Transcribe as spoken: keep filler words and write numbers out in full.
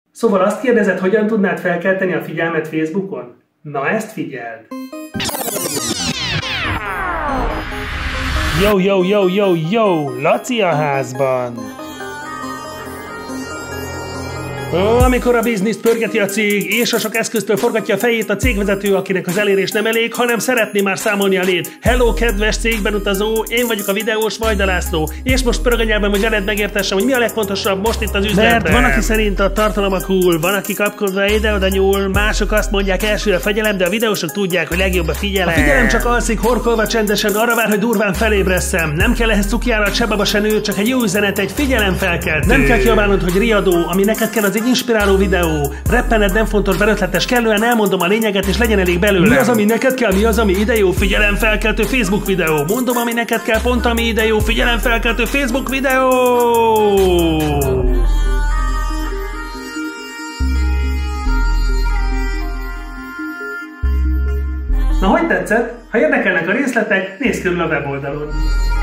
Szóval azt kérdezed, hogyan tudnád felkelteni a figyelmet Facebookon? Na ezt figyeld! Yo, yo, yo, yo, yo! Laci a házban! Ó, amikor a bizniszt pörgeti a cég, és a sok eszköztől forgatja a fejét a cégvezető, akinek az elérés nem elég, hanem szeretné már számolni a lét. Hello, kedves cégben utazó, én vagyok a videós Vajda László, és most pörög a nyelvem, hogy veled megértessem, hogy mi a legfontosabb most itt az üzletben. Mert van, aki szerint a tartalom a cool, van, aki kapkodva ide-oda nyúl, mások azt mondják, első a fegyelem, de a videósok tudják, hogy legjobb a figyelem. A figyelem csak alszik, horkolva csendesen, arra vár, hogy durván felébresszem. Nem kell ehhez cukjárat, se baba, se nő, csak egy jó üzenet, egy figyelemfelkeltő. Nem kell kiabálnod, hogy riadó, ami neked kell, az egy inspiráló videó. Reppened nem fontos, berötletes, kellően elmondom a lényeget, és legyen elég belőle. Mi az, ami neked kell, mi az, ami ide jó, figyelemfelkeltő Facebook videó. Mondom, ami neked kell, pont ami ide jó, figyelemfelkeltő Facebook videó. Na, hogy tetszett? Ha érdekelnek a részletek, nézz körül a weboldalon.